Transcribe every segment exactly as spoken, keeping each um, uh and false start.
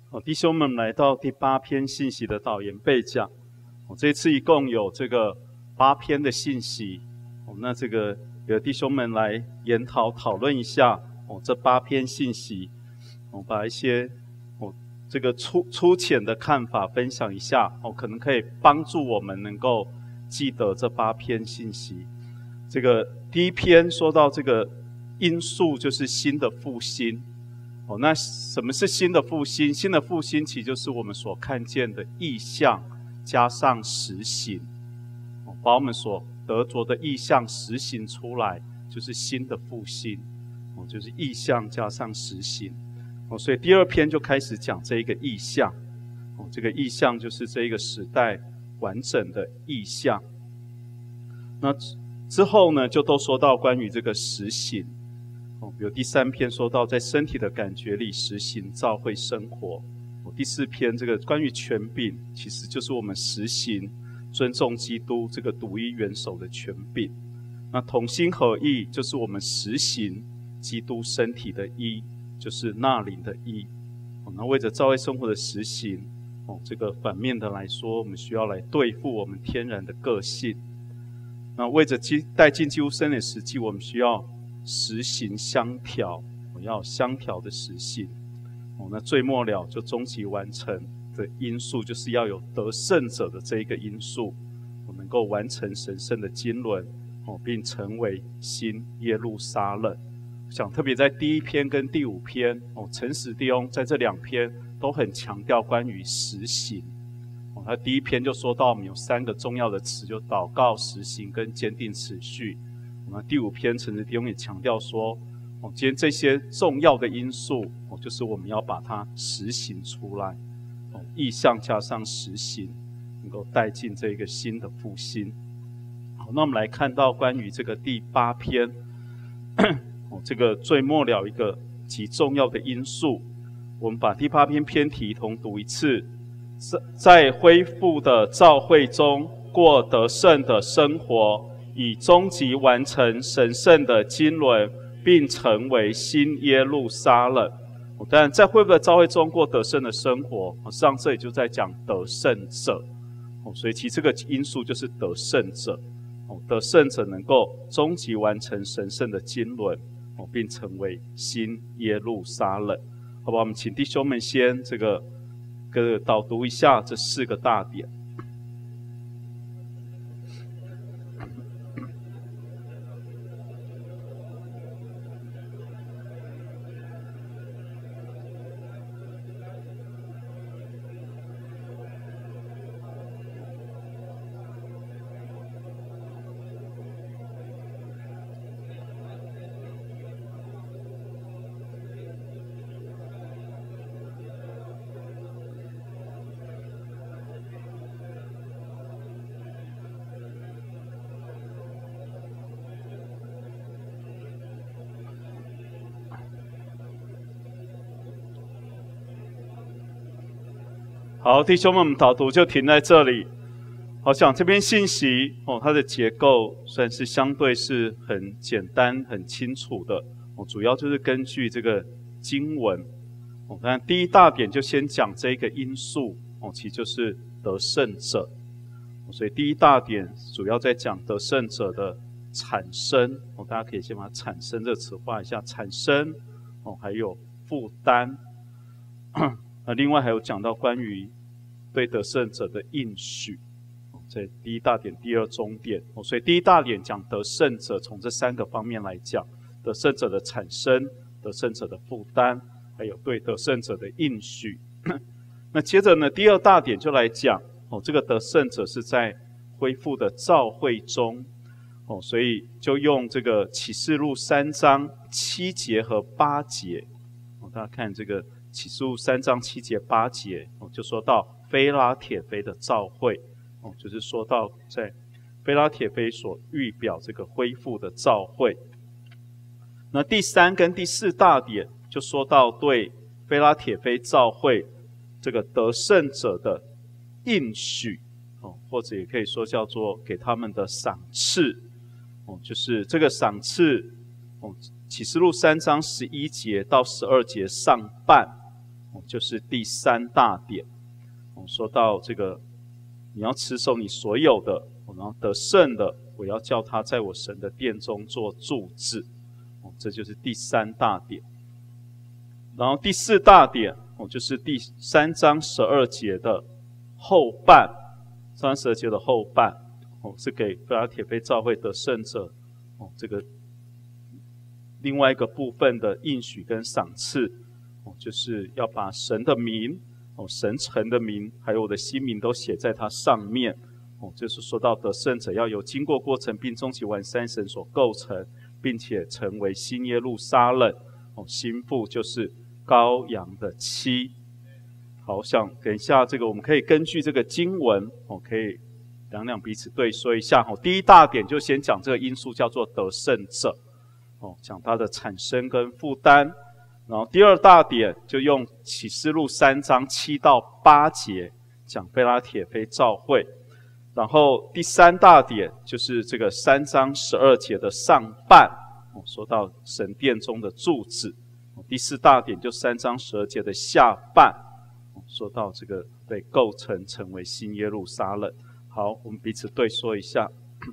哦，弟兄们来到第八篇信息的导言备讲。哦，这次一共有这个八篇的信息。哦，那这个有弟兄们来研讨讨论一下哦，这八篇信息，哦，把一些哦这个粗粗浅的看法分享一下。哦，可能可以帮助我们能够记得这八篇信息。这个第一篇说到这个因素就是新的复兴。哦，那什么是新的复兴？新的复兴其实就是我们所看见的意象加上实行，哦，把我们所得着的意象实行出来，就是新的复兴。哦，就是意象加上实行。哦，所以第二篇就开始讲这一个意象。哦，这个意象就是这一个时代完整的意象。那之后呢，就都说到关于这个实行。哦，比如第三篇说到在身体的感觉里实行教会生活。哦，第四篇这个关于权柄，其实就是我们实行尊重基督这个独一元首的权柄。那同心合意就是我们实行基督身体的一，就是纳灵的一。哦，那为着教会生活的实行，哦，这个反面的来说，我们需要来对付我们天然的个性。那为着带进基督身体的实际，我们需要实行相调，我要相调的实行。哦，那最末了就终极完成的因素，就是要有得胜者的这一个因素，我能够完成神圣的经纶，哦，并成为新耶路撒冷。想特别在第一篇跟第五篇，哦，陈史弟兄在这两篇都很强调关于实行。哦，他第一篇就说到我们有三个重要的词，就祷告、实行跟坚定持续。那第五篇陈史弟兄也强调说，哦，今天这些重要的因素，哦，就是我们要把它实行出来。哦，意象加上实行，能够带进这个新的复兴。好，那我们来看到关于这个第八篇，哦，这个最末了一个极重要的因素。我们把第八篇篇题同读一次，在恢复的教会中过得胜的生活，以终极完成神圣的经纶，并成为新耶路撒冷。哦，当然在恢复的教会中过得胜的生活，实际上这里就在讲得胜者。哦，所以其实这个因素就是得胜者。哦，得胜者能够终极完成神圣的经纶，哦，并成为新耶路撒冷。好吧，我们请弟兄们先这个跟导读一下这四个大点。好，弟兄们，我们导读就停在这里。好，想这篇信息哦，它的结构算是相对是很简单、很清楚的哦，主要就是根据这个经文哦。当然，第一大点就先讲这个因素哦，其实就是得胜者。所以第一大点主要在讲得胜者的产生哦，大家可以先把它产生这个词画一下，产生哦，还有负担。那另外还有讲到关于对得胜者的应许，在第一大点、第二中点。所以第一大点讲得胜者，从这三个方面来讲：得胜者的产生、得胜者的负担，还有对得胜者的应许。那接着呢，第二大点就来讲哦，这个得胜者是在恢复的教会中哦，所以就用这个启示录三章七节和八节哦，大家看这个。启示录三章七节八节，就说到非拉铁非的教会，就是说到在非拉铁非所预表这个恢复的教会。那第三跟第四大点就说到对非拉铁非教会这个得胜者的应许，或者也可以说叫做给他们的赏赐，就是这个赏赐，启示录三章十一节到十二节上半。 就是第三大点。说到这个，你要持守你所有的，然后得胜的，我要叫他在我神的殿中做柱子。这就是第三大点。然后第四大点，就是第三章十二节的后半，三十二节的后半，是给腓拉铁非教会得胜者，这个另外一个部分的应许跟赏赐，就是要把神的名、神城的名，还有我的新名都写在它上面。就是说到得胜者要有经过过程，并终其完三神所构成，并且成为新耶路撒冷。新妇就是羔羊的妻。好，想等一下这个我们可以根据这个经文，可以两两彼此对说一下。第一大点就先讲这个因素叫做得胜者，讲它的产生跟负担。然后第二大点就用启示录三章七到八节讲腓拉铁非教会。然后第三大点就是这个三章十二节的上半，说到神殿中的柱子。第四大点就三章十二节的下半，说到这个被构成成为新耶路撒冷。好，我们彼此对说一下。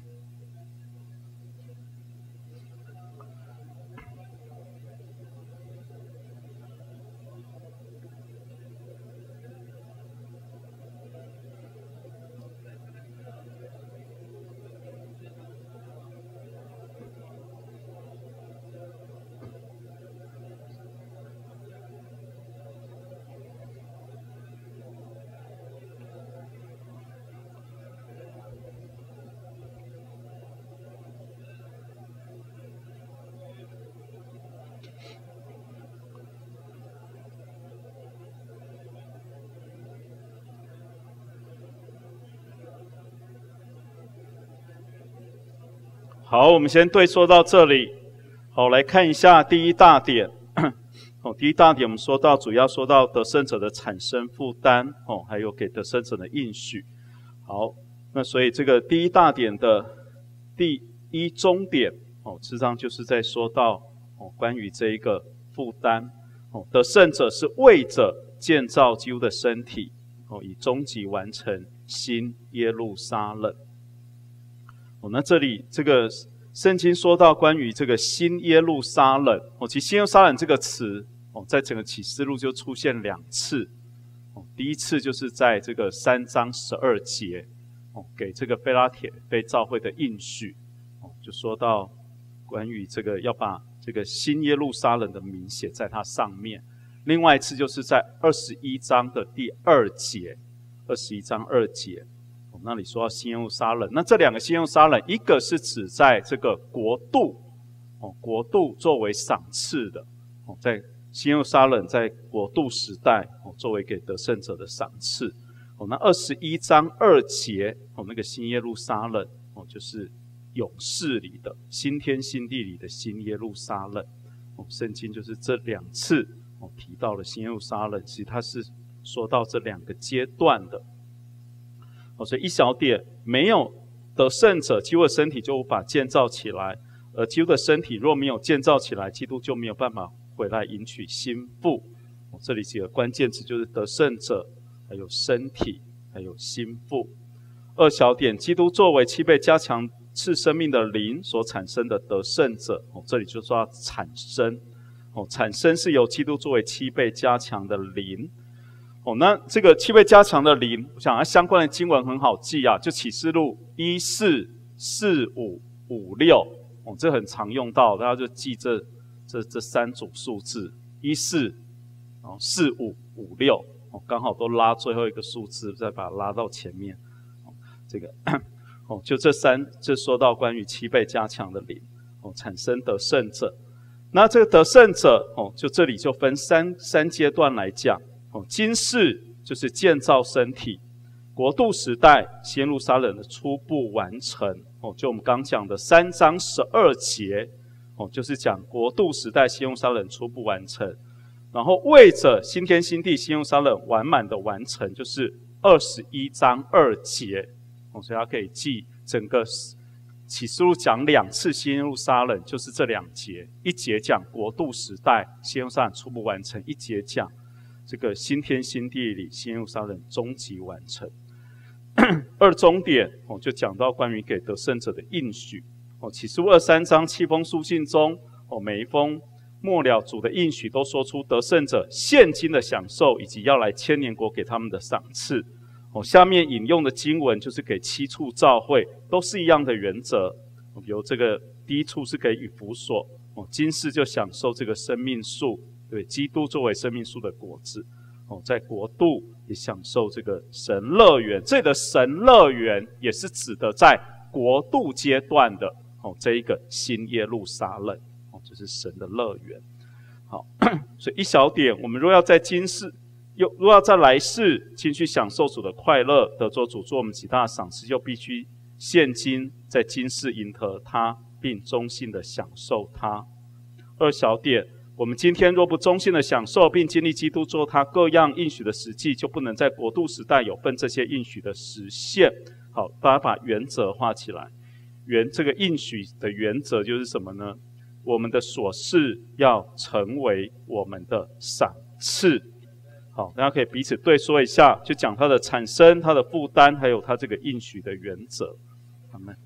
好，我们先对说到这里。好，来看一下第一大点。哦，第一大点我们说到，主要说到得胜者的产生负担，哦，还有给得胜者的应许。好，那所以这个第一大点的第一中点，哦，实际上就是在说到哦关于这一个负担。哦，得胜者是为着建造基督的身体，哦，以终极完成新耶路撒冷。哦，那这里这个圣经说到关于这个新耶路撒冷，哦，其实新耶路撒冷这个词，哦，在整个启示录就出现两次。哦，第一次就是在这个三章十二节，哦，给这个腓拉铁非教会的应许，哦，就说到关于这个要把这个新耶路撒冷的名写在它上面。另外一次就是在二十一章的第二节，二十一章二节。那里说到新耶路撒冷，那这两个新耶路撒冷，一个是指在这个国度，哦，国度作为赏赐的，哦，在新耶路撒冷在国度时代，哦，作为给得胜者的赏赐。哦，那二十一章二节，哦，那个新耶路撒冷，哦，就是永世里的新天新地里的新耶路撒冷。哦，圣经就是这两次，哦，提到了新耶路撒冷，其实它是说到这两个阶段的。哦，所以一小点，没有得胜者，基督的身体就无法建造起来。而基督的身体若没有建造起来，基督就没有办法回来迎娶新妇。哦，这里几个关键词就是得胜者，还有身体，还有新妇。二小点，基督作为七倍加强赐生命的灵所产生的得胜者。哦，这里就说产生。哦，产生是由基督作为七倍加强的灵。哦，那这个七倍加强的灵，我想它相关的经文很好记啊，就启示录一四四五五六，哦，这很常用到，大家就记这这这三组数字，一四，哦四五五六，哦，刚好都拉最后一个数字，再把它拉到前面，哦，这个哦，就这三，这说到关于七倍加强的灵，哦，产生得胜者。那这个得胜者，哦，就这里就分三三阶段来讲。哦，今世就是建造身体，国度时代新耶路撒冷的初步完成。哦，就我们刚讲的三章十二节，哦，就是讲国度时代新耶路撒冷初步完成。然后为着新天新地新耶路撒冷完满的完成，就是二十一章二节。哦，所以大家可以记整个启示录讲两次新耶路撒冷，就是这两节，一节讲国度时代新耶路撒冷初步完成，一节讲这个新天新地里新耶路撒冷终极完成。二终点哦，就讲到关于给得胜者的应许哦，启示录二三章七封书信中哦，每一封末了主的应许都说出得胜者现今的享受，以及要来千年国给他们的赏赐。哦，下面引用的经文就是给七处教会，都是一样的原则。哦，比如这个第一处是给以弗所，哦，今世就享受这个生命树，对，基督作为生命树的果子。哦，在国度也享受这个神乐园，这里的神乐园也是指的在国度阶段的哦，这一个新耶路撒冷哦，就是神的乐园。好，所以一小点，我们若要在今世，又若要在来世，继续享受主的快乐，得着主做我们极大的赏赐，就必须现今在今世迎合他，并忠心的享受他。二小点。我们今天若不忠心的享受，并经历基督做他各样应许的实际，就不能在国度时代有份这些应许的实现。好，大家把原则画起来。原这个应许的原则就是什么呢？我们的所事要成为我们的赏赐。好，大家可以彼此对说一下，就讲它的产生、它的负担，还有它这个应许的原则。阿们。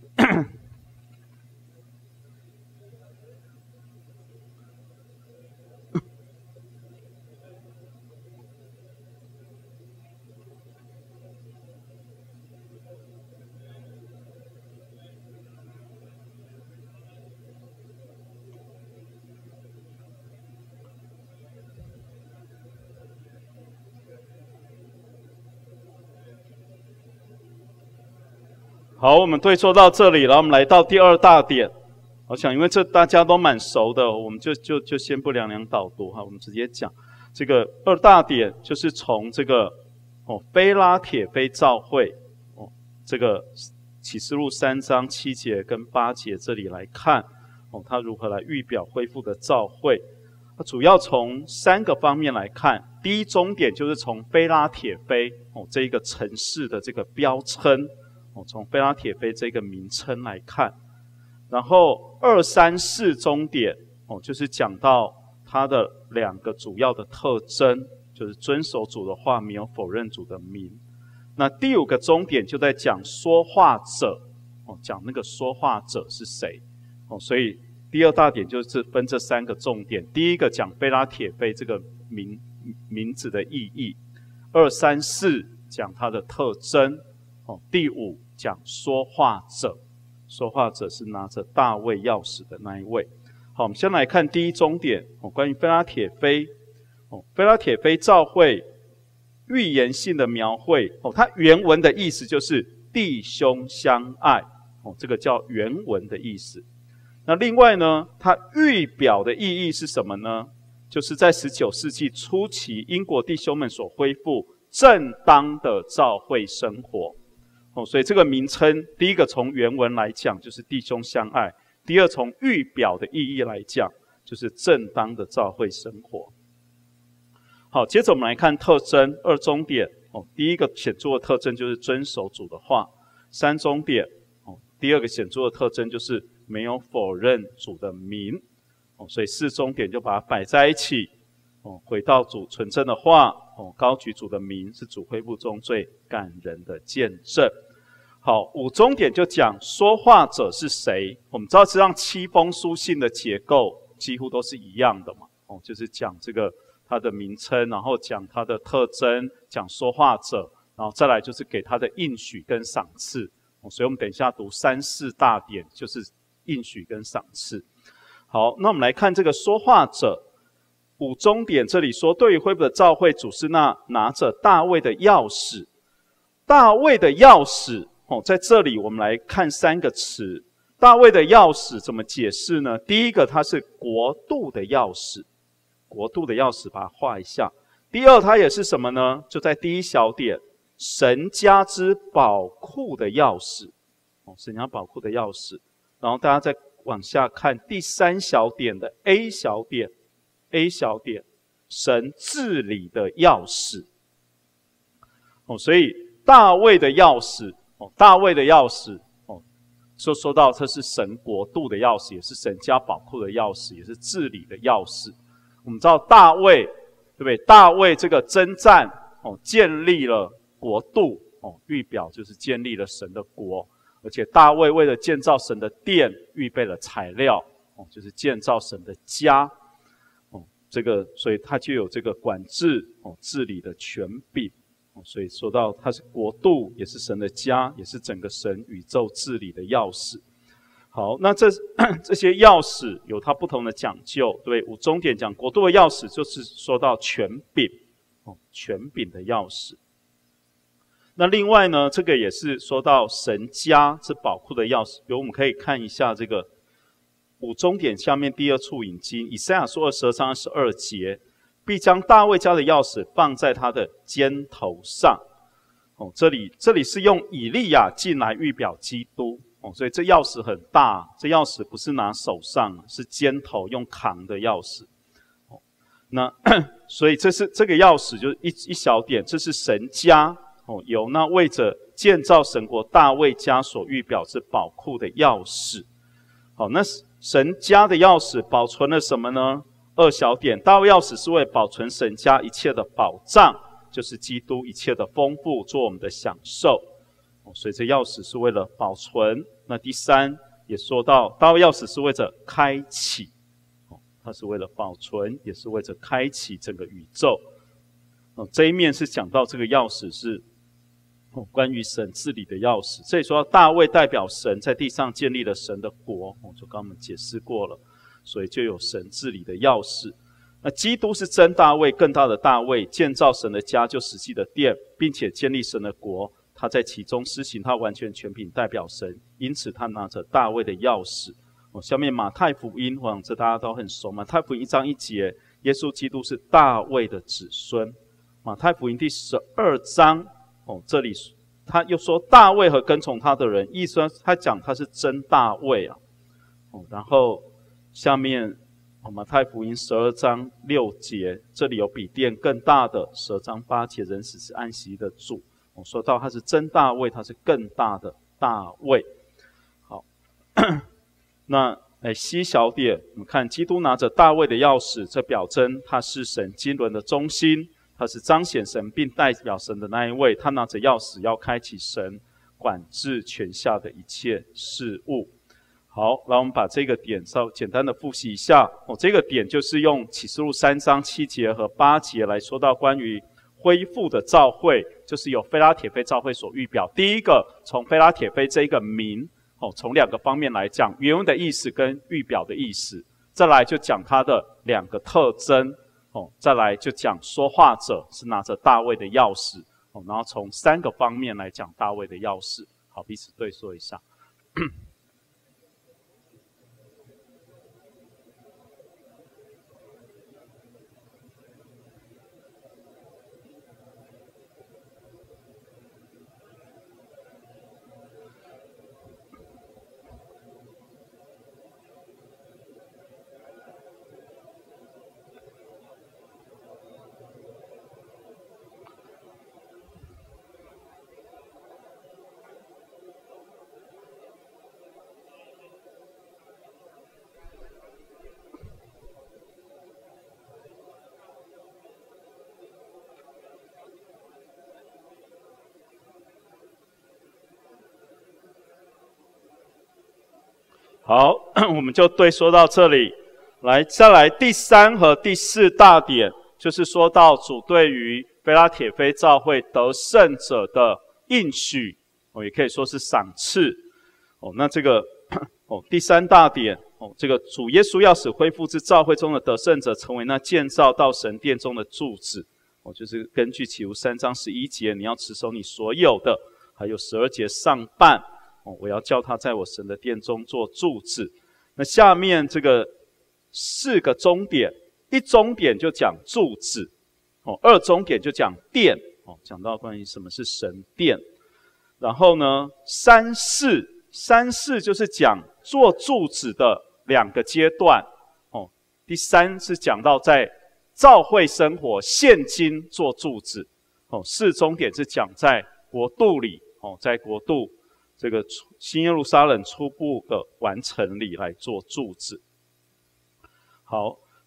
好，我们对说到这里了，我们来到第二大点。我想，因为这大家都蛮熟的，我们就就就先不两两导读哈，我们直接讲这个二大点，就是从这个哦非拉铁非教会哦这个启示录三章七节跟八节这里来看哦，它如何来预表恢复的教会。它主要从三个方面来看。第一终点就是从非拉铁非哦这一个城市的这个标称。从非拉铁非这个名称来看，然后二三四终点哦，就是讲到它的两个主要的特征，就是遵守主的话，没有否认主的名。那第五个终点就在讲说话者哦，讲那个说话者是谁哦，所以第二大点就是分这三个重点。第一个讲非拉铁非这个名名字的意义，二三四讲它的特征哦，第五。讲说话者，说话者是拿着大卫钥匙的那一位。好，我们先来看第一终点哦，关于非拉铁非哦，非拉铁非教会预言性的描绘哦，它原文的意思就是弟兄相爱哦，这个叫原文的意思。那另外呢，它预表的意义是什么呢？就是在十九世纪初期，英国弟兄们所恢复正当的教会生活。哦，所以这个名称，第一个从原文来讲就是弟兄相爱，第二从预表的意义来讲，就是正当的教会生活。好，接着我们来看特征，二终点哦，第一个显著的特征就是遵守主的话，三终点哦，第二个显著的特征就是没有否认主的名哦，所以四终点就把它摆在一起哦，回到主纯正的话哦，高举主的名是主恢复中最感人的见证。好，五终点就讲说话者是谁。我们知道这样七封书信的结构几乎都是一样的嘛，哦，就是讲这个它的名称，然后讲它的特征，讲说话者，然后再来就是给它的应许跟赏赐。哦，所以我们等一下读三四大点，就是应许跟赏赐。好，那我们来看这个说话者。五终点这里说，对于恢复的教会，主是那拿着大卫的钥匙。大卫的钥匙哦，在这里我们来看三个词。大卫的钥匙怎么解释呢？第一个，它是国度的钥匙，国度的钥匙，把它画一下。第二，它也是什么呢？就在第一小点，神家之宝库的钥匙哦，神家宝库的钥匙。然后大家再往下看第三小点的 A 小点。A 小点，神治理的钥匙。哦，所以大卫的钥匙，哦，大卫的钥匙，哦，就说到这是神国度的钥匙，也是神家宝库的钥匙，也是治理的钥匙。我们知道大卫对不对？大卫这个征战哦，建立了国度哦，预表就是建立了神的国，而且大卫为了建造神的殿，预备了材料哦，就是建造神的家哦，这个所以他就有这个管制哦、治理的权柄哦，所以说到他是国度，也是神的家，也是整个神宇宙治理的钥匙。好，那这这些钥匙有它不同的讲究，对，五重点讲国度的钥匙，就是说到权柄，哦，权柄的钥匙。那另外呢，这个也是说到神家是宝库的钥匙，比如我们可以看一下这个五重点下面第二处引经，以赛亚书二十二章二十二节，必将大卫家的钥匙放在他的肩头上。哦，这里这里是用以利亚进来预表基督。哦，所以这钥匙很大，这钥匙不是拿手上，是肩头用扛的钥匙。哦，那所以这是这个钥匙就是一一小点，这是神家哦，由那为着建造神国大卫家所预表之宝库的钥匙。好，那神家的钥匙保存了什么呢？二小点，大卫钥匙是为保存神家一切的保障，就是基督一切的丰富，做我们的享受。所以这钥匙是为了保存。那第三也说到，大卫钥匙是为着开启，它是为了保存，也是为着开启整个宇宙。这一面是讲到这个钥匙是关于神治理的钥匙。这里说到大卫代表神在地上建立了神的国，我就刚刚我们解释过了，所以就有神治理的钥匙。那基督是真大卫，更大的大卫，建造神的家，就实际的殿，并且建立神的国。他在其中施行他完全权柄，代表神，因此他拿着大卫的钥匙。哦，下面马太福音，我想这大家都很熟。马太福音一章一节，耶稣基督是大卫的子孙。马太福音第十二章，哦，这里他又说大卫和跟从他的人，意思他讲他是真大卫啊。哦，然后下面哦，马太福音十二章六节，这里有比殿更大的。十二章八节，人死是安息的主。说到他是真大卫，他是更大的大卫。好，那哎，西小点，我们看基督拿着大卫的钥匙，这表征他是神经纶的中心，他是彰显神并代表神的那一位。他拿着钥匙要开启神管制权下的一切事物。好，来我们把这个点稍简单的复习一下。哦，这个点就是用启示录三章七节和八节来说到关于恢复的召会，就是由非拉铁非召会所预表。第一个，从非拉铁非这一个名，哦，从两个方面来讲，原文的意思跟预表的意思。再来就讲它的两个特征，哦，再来就讲说话者是拿着大卫的钥匙，哦，然后从三个方面来讲大卫的钥匙。好，彼此对说一下。好，我们就对说到这里。来，再来第三和第四大点，就是说到主对于非拉铁非教会得胜者的应许，哦，也可以说是赏赐。哦，那这个哦第三大点，哦，这个主耶稣要使恢复之教会中的得胜者，成为那建造到神殿中的柱子。哦，就是根据启示录三章十一节，你要持守你所有的，还有十二节上半。哦，我要叫他在我神的殿中做柱子。那下面这个四个终点，一终点就讲柱子，哦，二终点就讲殿，哦，讲到关于什么是神殿。然后呢，三四三四就是讲做柱子的两个阶段，哦，第三是讲到在教会生活现今做柱子，哦，四终点是讲在国度里，哦，在国度。这个新耶路撒冷初步的完成里来做柱子。好，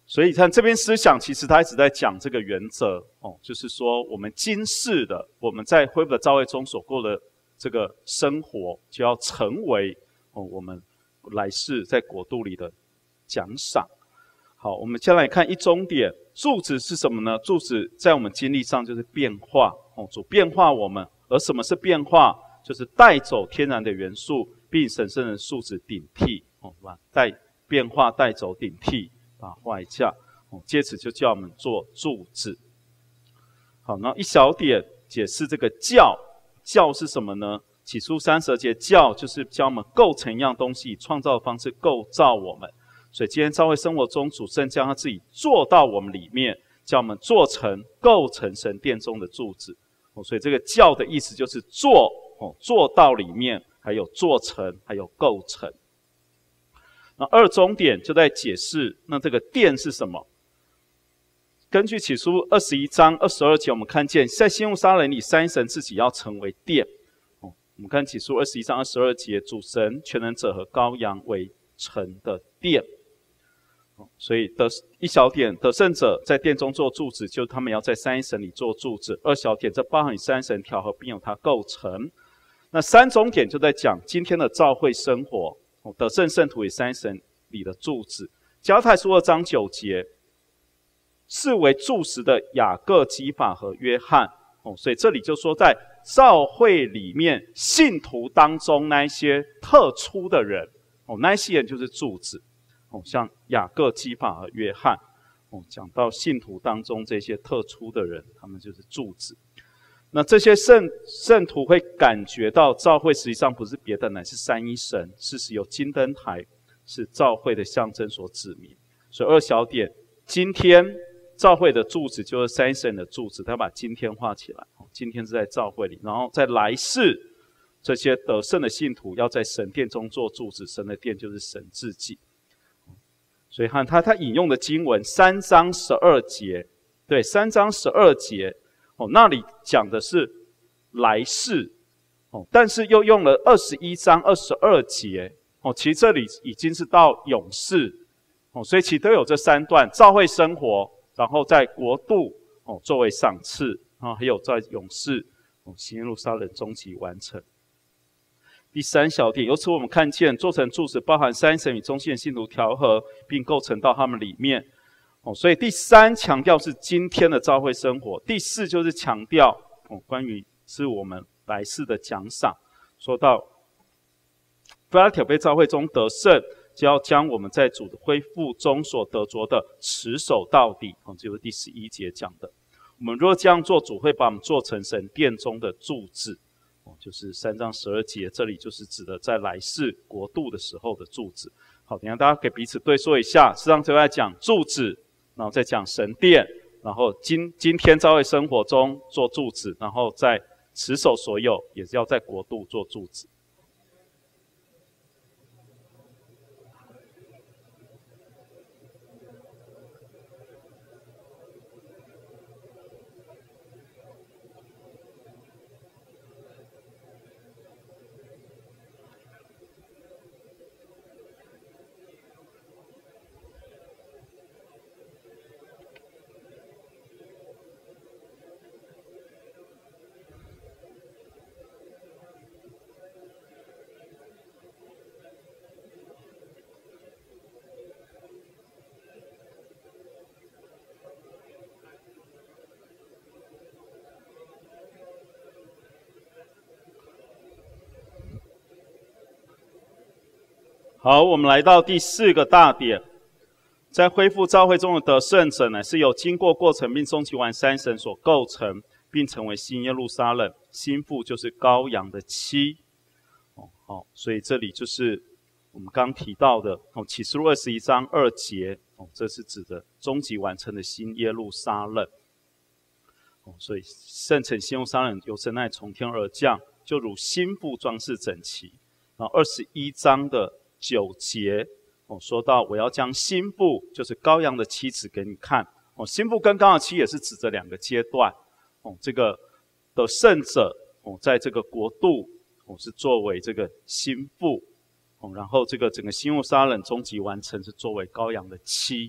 所以看这边思想，其实他一直在讲这个原则哦，就是说我们今世的我们在恢复的教会中所过的这个生活，就要成为哦我们来世在国度里的奖赏。好，我们先来看一中点，柱子是什么呢？柱子在我们经历上就是变化哦，主变化我们，而什么是变化？就是带走天然的元素，并神圣的素质顶替哦，是吧？带变化带走顶替。把画一下，哦，借此就叫我们做柱子。好，然后一小点解释这个教，教是什么呢？起初三十二节教就是教我们构成一样东西，以创造的方式构造我们。所以今天教会生活中，主圣将他自己做到我们里面，叫我们做成构成神殿中的柱子。哦，所以这个教的意思就是做，哦，做到里面，还有做成，还有构成。那二中点就在解释，那这个殿是什么？根据起初二十一章二十二节，我们看见在新耶路撒冷里，三神自己要成为殿。哦，我们看起初二十一章二十二节，主神、全能者和羔羊为成的殿。哦，所以得一小点得胜者在殿中做柱子，就是他们要在三一神里做柱子。二小点这包含与三神调和，并由它构成。那三中点就在讲今天的教会生活。得胜圣徒与三神里的柱子，加拉太书二章九节，视为柱石的雅各、基法和约翰。哦，所以这里就说，在教会里面信徒当中那一些特殊的人，哦，那一些人就是柱子。哦，像雅各、基法和约翰。哦，讲到信徒当中这些特殊的人，他们就是柱子。那这些圣圣徒会感觉到教会实际上不是别的，乃是三一神，是使由金灯台是教会的象征所指明。所以二小点，今天教会的柱子就是三一神的柱子，他把今天画起来。今天是在教会里，然后在来世，这些得胜的信徒要在神殿中做柱子，神的殿就是神自己。所以看他他引用的经文三章十二节，对，三章十二节。哦，那里讲的是来世，哦，但是又用了二十一章二十二节，哦，其实这里已经是到永世，哦，所以其实都有这三段：教会生活，然后在国度，哦，作为赏赐，啊，还有在永世，哦，新耶路撒冷终极完成。第三小点，由此我们看见做成柱子，包含三神与中性的信徒调和，并构成到他们里面。哦，所以第三强调是今天的教会生活，第四就是强调哦，关于是我们来世的奖赏。说到腓拉铁非教会中得胜，就要将我们在主的恢复中所得着的持守到底。哦，就是第十一节讲的。我们若这样做，主会把我们做成神殿中的柱子。哦，就是三章十二节，这里就是指的在来世国度的时候的柱子。好，等一下大家给彼此对说一下，实际上就在讲柱子。然后再讲神殿，然后今今天教会生活中做柱子，然后在持守所有，也是要在国度做柱子。好，我们来到第四个大点，在恢复教会中的得胜者，乃是由经过过程并终极完三神所构成，并成为新耶路撒冷。新妇就是羔羊的妻。哦，好，所以这里就是我们刚提到的哦，启示录二十一章二节，哦，这是指的终极完成的新耶路撒冷。哦，所以圣城新耶路撒冷由神那里从天而降，就如新妇装饰整齐。然后二十一章的九节，哦，说到我要将新妇，就是羔羊的妻子给你看。哦，新妇跟羔羊的妻也是指着两个阶段。哦，这个的圣者，哦，在这个国度，哦，是作为这个新妇。哦，然后这个整个新耶路撒冷终极完成是作为羔羊的妻。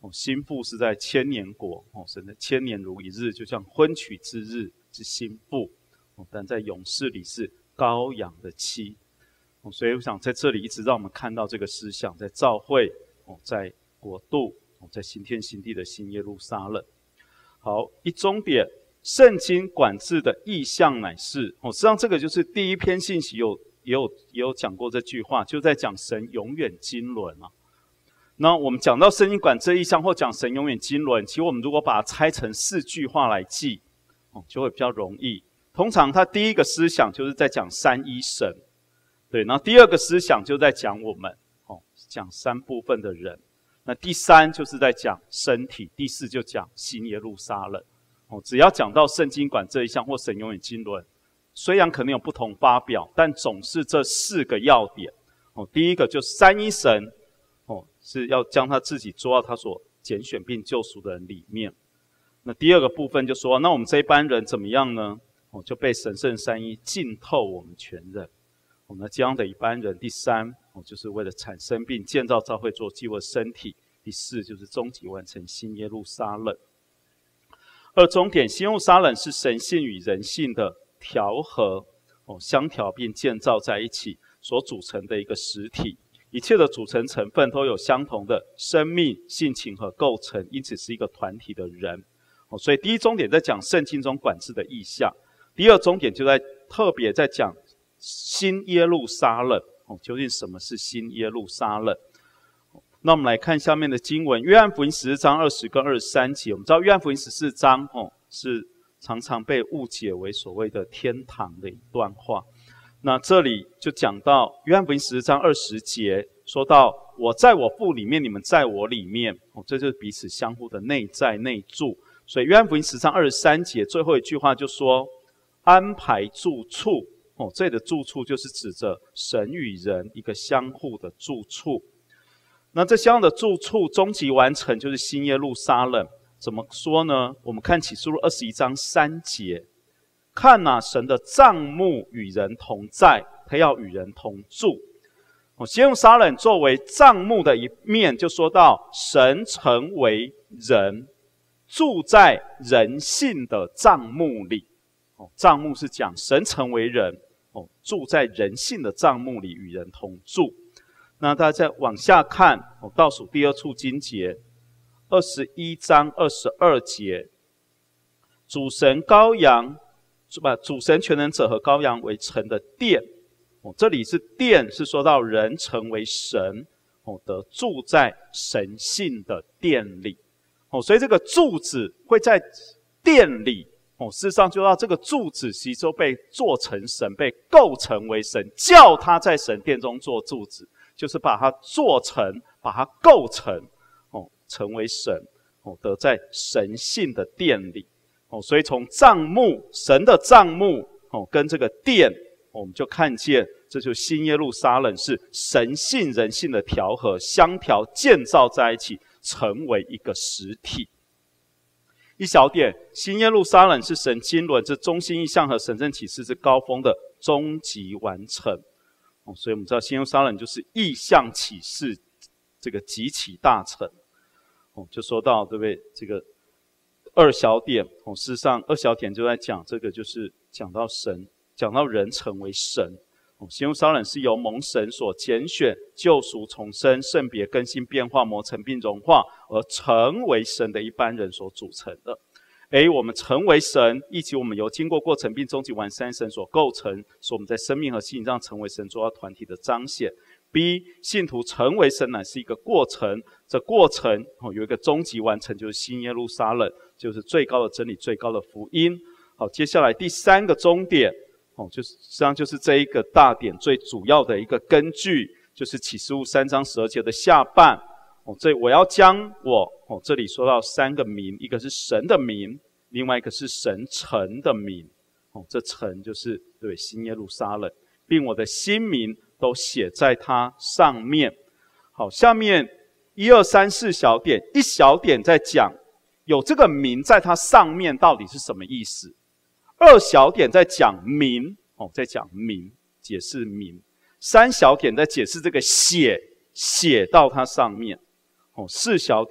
哦，心腹是在千年国，哦，神的千年如一日，就像婚娶之日之心腹，哦，但在勇士里是羔羊的妻，哦，所以我想在这里一直让我们看到这个思想，在教会，哦，在国度，哦，在新天新地的新耶路撒冷。好，一终点，圣经管制的意象乃是，哦，实际上这个就是第一篇信息有也有也有讲过这句话，就在讲神永远经纶啊。那我们讲到圣经管制意象或讲神永远经纶，其实我们如果把它拆成四句话来记，哦，就会比较容易。通常它第一个思想就是在讲三一神，对，然后第二个思想就在讲我们，哦，讲三部分的人。那第三就是在讲身体，第四就讲新耶路撒冷。哦，只要讲到圣经管这一项或神永远经纶，虽然可能有不同发表，但总是这四个要点。哦，第一个就是三一神，哦，是要将他自己做到他所拣选并救赎的人里面。那第二个部分就说，那我们这一班人怎么样呢？哦，就被神圣三一浸透我们全人。哦，那这样的一般人，第三，哦，就是为了产生并建造教会做基督的身体。第四，就是终极完成新耶路撒冷。二终点，新耶路撒冷是神性与人性的调和，哦，相调并建造在一起所组成的一个实体。一切的组成成分都有相同的生命、性情和构成，因此是一个团体的人。哦，所以第一终点在讲圣经中管制的意象，第二终点就在特别在讲新耶路撒冷。哦，究竟什么是新耶路撒冷？那我们来看下面的经文，约翰福音十四章二十跟二十三节。我们知道约翰福音十四章，哦，是常常被误解为所谓的天堂的一段话。那这里就讲到约翰福音十四章二十节，说到我在我父里面，你们在我里面，哦，这就是彼此相互的内在内住。所以约翰福音十章二十三节最后一句话就说安排住处，哦，这里的住处就是指着神与人一个相互的住处。那这相互的住处终极完成就是新耶路撒冷。怎么说呢？我们看启示录二十一章三节，看哪，神的帐幕与人同在，他要与人同住。哦，新耶路撒冷作为帐幕的一面，就说到神成为人，住在人性的帐幕里。哦，帐幕是讲神成为人，哦，住在人性的帐幕里，与人同住。那大家再往下看，哦，倒数第二处经节，二十一章二十二节，主神羔羊，把主神全能者和羔羊为成的殿。哦，这里是殿，是说到人成为神，哦，得住在神性的殿里。哦，所以这个柱子会在殿里。哦，事实上就到这个柱子其实就被做成神，被构成为神，叫他在神殿中做柱子，就是把它做成，把它构成，哦，成为神，哦，得在神性的殿里。哦，所以从帐幕，神的帐幕，哦，跟这个殿，哦，我们就看见，这就是新耶路撒冷是神性人性的调和，相调建造在一起，成为一个实体。一小点，新耶路撒冷是神经纶之中心意象和神圣启示之高峰的终极完成。哦，所以我们知道新耶路撒冷就是意象启示这个极其大成。哦，就说到对不对？这个二小点，哦，事实上二小点就在讲这个，就是讲到神，讲到人成为神。哦，新耶路撒冷是由蒙神所拣选、救赎、重生、圣别、更新、变化、磨成并融化而成为神的一般人所组成的。A. 我们成为神，以及我们由经过过程并终极完成神所构成，使我们在生命和性情上成为神主要团体的彰显。B. 信徒成为神乃是一个过程，这过程，哦，有一个终极完成，就是新耶路撒冷，就是最高的真理、最高的福音。好，接下来第三个终点，哦，就是实际上就是这一个大点最主要的一个根据，就是启示录三章十二节的下半。哦，这我要将我，哦，这里说到三个名，一个是神的名，另外一个是神城的名。哦，这城就是对新耶路撒冷，并我的新名都写在它上面。好，下面一二三四小点，一小点在讲有这个名在它上面到底是什么意思。二小点在讲名，哦，在讲名，解释名。三小点在解释这个写，写到它上面。哦，四小点，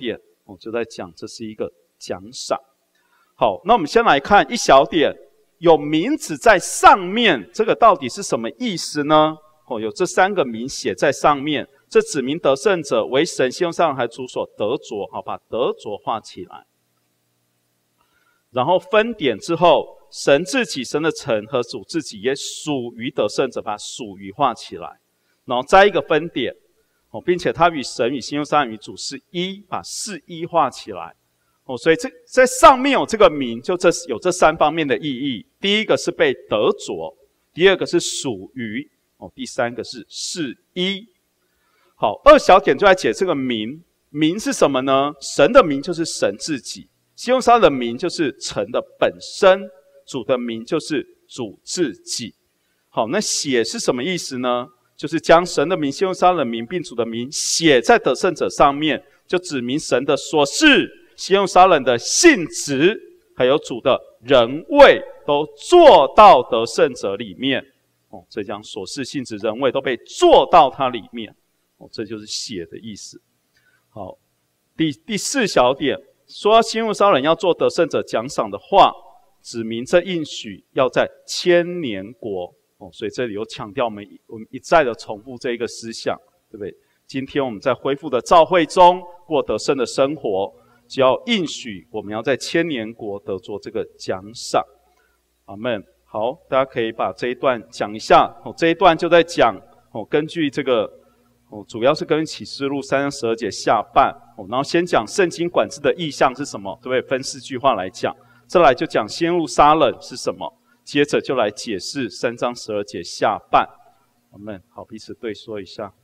哦，就在讲这是一个奖赏。好，那我们先来看一小点，有名字在上面，这个到底是什么意思呢？哦，有这三个名写在上面，这指明得胜者为神信用杀人还主所得着。好，把得着画起来。然后分点之后，神自己、神的城和主自己也属于得胜者，把属于画起来。然后再一个分点，哦，并且他与神与信用杀人与主是一，把是一画起来。哦，所以这在上面有这个名，就这有这三方面的意义。第一个是被得着，第二个是属于，哦，第三个是是一。好，二小点就在解这个名，名是什么呢？神的名就是神自己，信用杀的名就是城的本身，主的名就是主自己。好，那写是什么意思呢？就是将神的名、信用杀的名并主的名写在得胜者上面，就指明神的所是、信用杀人的性质，还有主的人位，都做到得胜者里面。哦，这将所是、性质、人位都被做到它里面。哦，这就是写的意思。好，第第四小点，说信用杀人要做得胜者奖赏的话，指明这应许要在千年国。哦，所以这里有强调我们我们一再的重复这一个思想，对不对？今天我们在恢复的召会中过得胜的生活，只要应许我们要在千年国得着这个奖赏。阿们。好，大家可以把这一段讲一下。哦，这一段就在讲哦，根据这个哦，主要是根据启示录三章十二节下半哦，然后先讲圣经管制的意象是什么，对不对？分四句话来讲，再来就讲先入杀人是什么。接着就来解释三章十二节下半，我们好彼此对说一下。